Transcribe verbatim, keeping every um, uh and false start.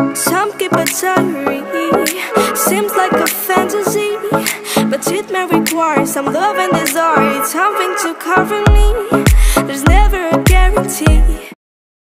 Some keep a diary, seems like a fantasy, but it may require some love and desire. It's something to cover me. There's never